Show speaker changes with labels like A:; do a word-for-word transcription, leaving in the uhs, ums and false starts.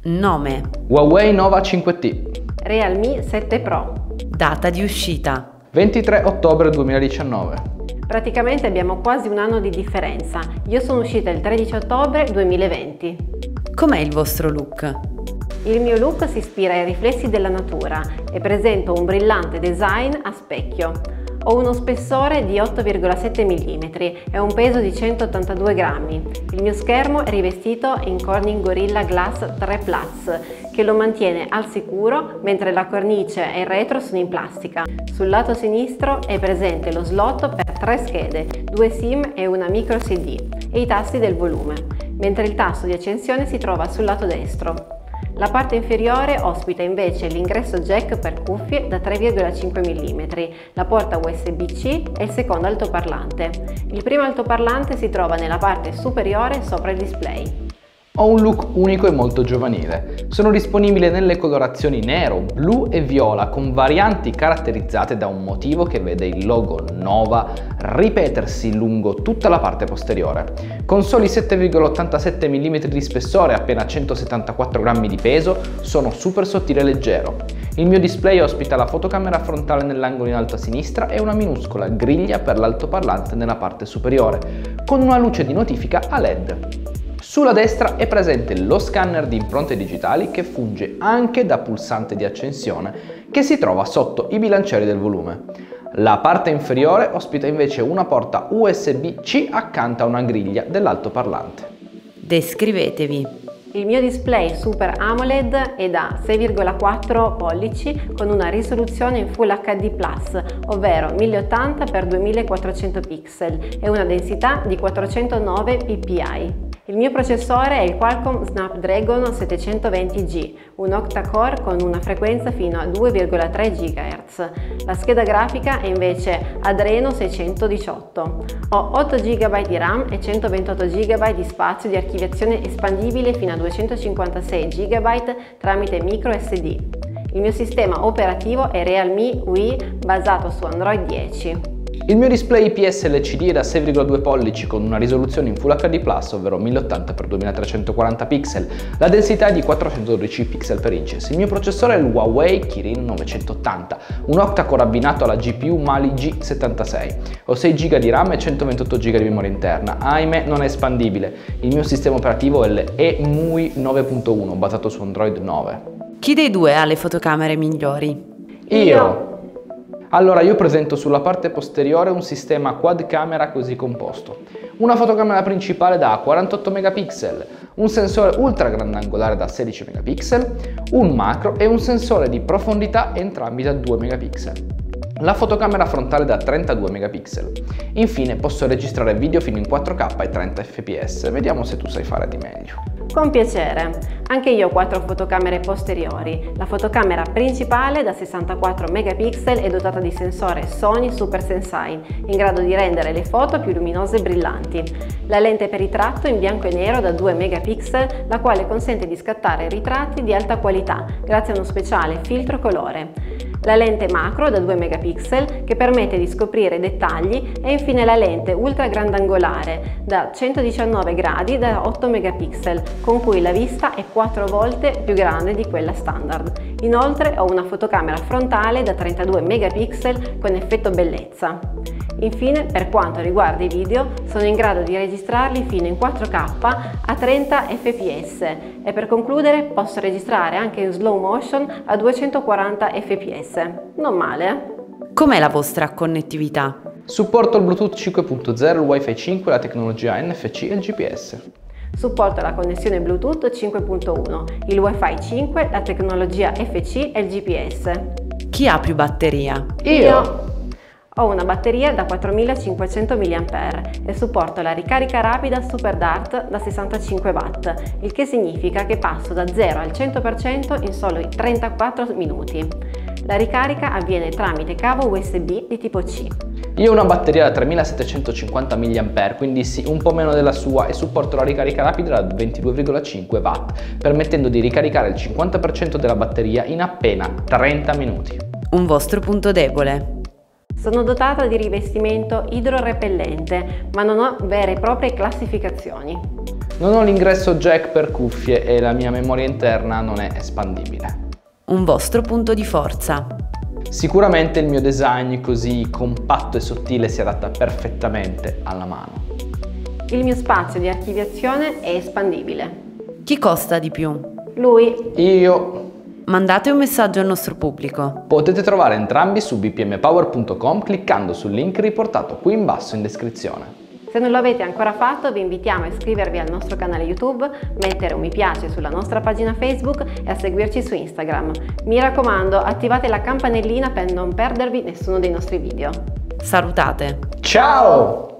A: Nome.
B: Huawei Nova cinque T.
C: Realme sette Pro.
A: Data di uscita.
B: ventitré ottobre duemiladiciannove.
C: Praticamente abbiamo quasi un anno di differenza. Io sono uscita il tredici ottobre duemilaventi.
A: Com'è il vostro look?
C: Il mio look si ispira ai riflessi della natura e presento un brillante design a specchio. Ho uno spessore di otto virgola sette millimetri e un peso di centottantadue grammi. Il mio schermo è rivestito in Corning Gorilla Glass tre plus, che lo mantiene al sicuro, mentre la cornice e il retro sono in plastica. Sul lato sinistro è presente lo slot per tre schede, due SIM e una micro S D e i tasti del volume, mentre il tasto di accensione si trova sul lato destro. La parte inferiore ospita invece l'ingresso jack per cuffie da tre virgola cinque millimetri, la porta U S B C e il secondo altoparlante. Il primo altoparlante si trova nella parte superiore sopra il display.
B: Ho un look unico e molto giovanile. Sono disponibile nelle colorazioni nero, blu e viola con varianti caratterizzate da un motivo che vede il logo Nova ripetersi lungo tutta la parte posteriore. Con soli sette virgola ottantasette millimetri di spessore e appena centosettantaquattro grammi di peso, sono super sottile e leggero. Il mio display ospita la fotocamera frontale nell'angolo in alto a sinistra e una minuscola griglia per l'altoparlante nella parte superiore, con una luce di notifica a L E D. Sulla destra è presente lo scanner di impronte digitali che funge anche da pulsante di accensione che si trova sotto i bilancieri del volume. La parte inferiore ospita invece una porta U S B C accanto a una griglia dell'altoparlante.
A: Descrivetevi.
C: Il mio display Super AMOLED è da sei virgola quattro pollici con una risoluzione in Full H D plus, ovvero mille ottanta per duemilaquattrocento pixel e una densità di quattrocentonove ppi. Il mio processore è il Qualcomm Snapdragon settecentoventi G, un octa-core con una frequenza fino a due virgola tre gigahertz. La scheda grafica è invece Adreno seicentodiciotto. Ho otto giga di RAM e centoventotto giga di spazio di archiviazione espandibile fino a duecentocinquantasei giga tramite micro S D. Il mio sistema operativo è Realme U I basato su Android dieci.
B: Il mio display I P S L C D è da sei virgola due pollici con una risoluzione in Full H D plus, ovvero mille ottanta per duemilatrecentoquaranta pixel. La densità è di quattrocentododici pixel per inches. Il mio processore è il Huawei Kirin novecentottanta, un octa-core abbinato alla G P U Mali G settantasei. Ho sei giga di RAM e centoventotto giga di memoria interna. Ahimè, non è espandibile. Il mio sistema operativo è l'E M U I nove punto uno, basato su Android nove.
A: Chi dei due ha le fotocamere migliori?
B: Io! Allora, io presento sulla parte posteriore un sistema quad camera così composto. Una fotocamera principale da quarantotto megapixel, un sensore ultra grandangolare da sedici megapixel, un macro e un sensore di profondità entrambi da due megapixel. La fotocamera frontale da trentadue megapixel. Infine posso registrare video fino in quattro K e trenta F P S. Vediamo se tu sai fare di meglio.
C: Con piacere. Anche io ho quattro fotocamere posteriori. La fotocamera principale da sessantaquattro megapixel è dotata di sensore Sony Super Sensine, in grado di rendere le foto più luminose e brillanti. La lente per ritratto in bianco e nero da due megapixel, la quale consente di scattare ritratti di alta qualità grazie a uno speciale filtro colore. La lente macro da due megapixel che permette di scoprire dettagli e infine la lente ultra grandangolare da centodiciannove gradi da otto megapixel con cui la vista è quattro volte più grande di quella standard. Inoltre ho una fotocamera frontale da trentadue megapixel con effetto bellezza. Infine, per quanto riguarda i video, sono in grado di registrarli fino in quattro K a trenta F P S e per concludere posso registrare anche in slow motion a duecentoquaranta F P S. Non male, eh?
A: Com'è la vostra connettività?
B: Supporto il Bluetooth cinque punto zero, il Wi-Fi cinque, la tecnologia N F C e il G P S.
C: Supporto la connessione Bluetooth cinque punto uno, il Wi-Fi cinque, la tecnologia F C e il G P S.
A: Chi ha più batteria?
C: Io! Ho una batteria da quattromilacinquecento milliampere e supporto la ricarica rapida Super Dart da sessantacinque watt, il che significa che passo da zero al cento per cento in solo trentaquattro minuti. La ricarica avviene tramite cavo U S B di tipo C.
B: Io ho una batteria da tremilasettecentocinquanta milliampere, quindi sì, un po' meno della sua, e supporto la ricarica rapida da ventidue virgola cinque watt, permettendo di ricaricare il cinquanta per cento della batteria in appena trenta minuti.
A: Un vostro punto debole?
C: Sono dotata di rivestimento idrorepellente, ma non ho vere e proprie classificazioni.
B: Non ho l'ingresso jack per cuffie e la mia memoria interna non è espandibile.
A: Un vostro punto di forza.
B: Sicuramente il mio design così compatto e sottile si adatta perfettamente alla mano.
C: Il mio spazio di archiviazione è espandibile.
A: Chi costa di più?
C: Lui.
B: Io.
A: Mandate un messaggio al nostro pubblico.
B: Potete trovare entrambi su b p m power punto com cliccando sul link riportato qui in basso in descrizione.
C: Se non lo avete ancora fatto, vi invitiamo a iscrivervi al nostro canale YouTube, mettere un mi piace sulla nostra pagina Facebook e a seguirci su Instagram. Mi raccomando, attivate la campanellina per non perdervi nessuno dei nostri video.
A: Salutate!
B: Ciao!